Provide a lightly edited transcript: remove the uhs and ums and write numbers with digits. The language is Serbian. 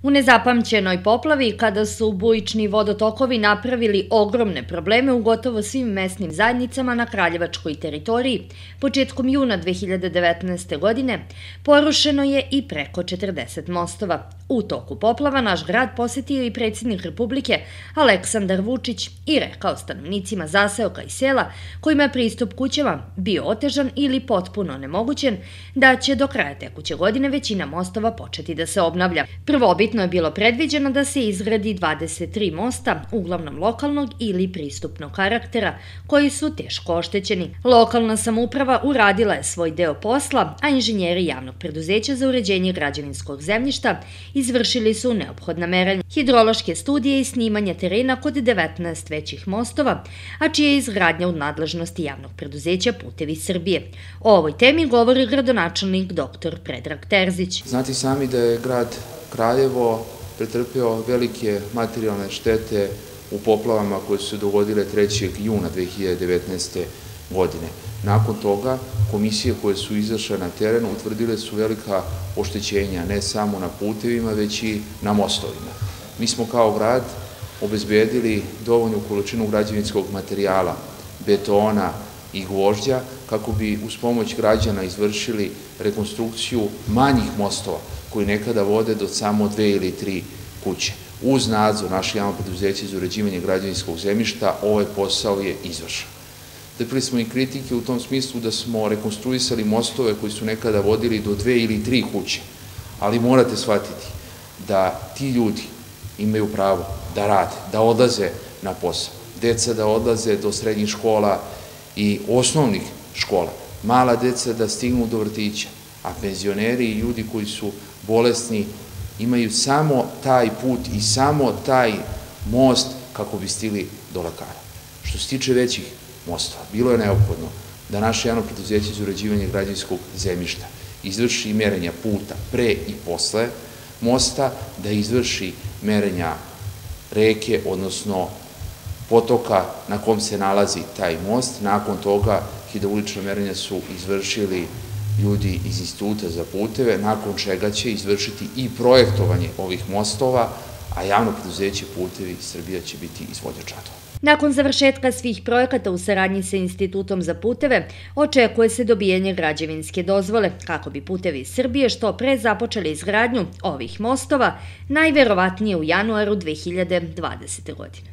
U nezapamćenoj poplavi, kada su bujični vodotokovi napravili ogromne probleme u gotovo svim mesnim zajednicama na kraljevačkoj teritoriji, početkom juna 2019. godine porušeno je i preko 40 mostova. U toku poplava naš grad posetio i predsjednik Republike Aleksandar Vučić i rekao stanovnicima zaseoka i sela kojima je pristup kućama bio otežan ili potpuno nemogućen da će do kraja tekuće godine većina mostova početi da se obnavlja. Prvobitno je bilo predviđeno da se izgradi 23 mosta, uglavnom lokalnog ili pristupnog karaktera, koji su teško oštećeni. Lokalna samouprava uradila je svoj deo posla, a inženjeri javnog preduzeća za uređenje građevinskog zemljišta izvršili su neophodna merenja, hidrološke studije i snimanje terena kod 19 većih mostova, a čija je izgradnja u nadležnosti javnog preduzeća Putevi Srbije. O ovoj temi govori gradonačelnik dr. Predrag Terzić. Znate sami da je grad Kraljevo pretrpeo velike materijalne štete u poplavama koje su se dogodile 3. juna 2019. godine. Nakon toga, komisije koje su izašle na teren utvrdile su velika oštećenja ne samo na putevima, već i na mostovima. Mi smo kao grad obezbedili dovoljnu količinu građevinskog materijala, betona i gvožđa kako bi uz pomoć građana izvršili rekonstrukciju manjih mostova koji nekada vode do samo 2 ili 3 kuće. Uz nadzor naše javno preduzeće za uređivanje građevinskog zemljišta ovaj posao je izvršen. Trpeli smo i kritike u tom smislu da smo rekonstruisali mostove koji su nekada vodili do 2 ili 3 kuće, ali morate shvatiti da ti ljudi imaju pravo da rade, da odlaze na posao, deca da odlaze do srednjih škola i osnovnih škola, mala deca da stignu do vrtića, a penzioneri i ljudi koji su bolesni imaju samo taj put i samo taj most kako bi stigli do lekara. Što se tiče većih mostova, bilo je neophodno da naše javno preduzeće za uređivanje građevinskog zemljišta izvrši merenja puta pre i posle mosta, da izvrši merenja reke, odnosno potoka na kom se nalazi taj most. Nakon toga hidraulična merenja su izvršili ljudi iz Instituta za puteve, nakon čega će izvršiti i projektovanje ovih mostova, a javno preduzeće Putevi Srbija će biti izvođač radova. Nakon završetka svih projekata u saradnji sa Institutom za puteve, očekuje se dobijanje građevinske dozvole kako bi Putevi Srbije što pre započeli izgradnju ovih mostova, najverovatnije u januaru 2020. godine.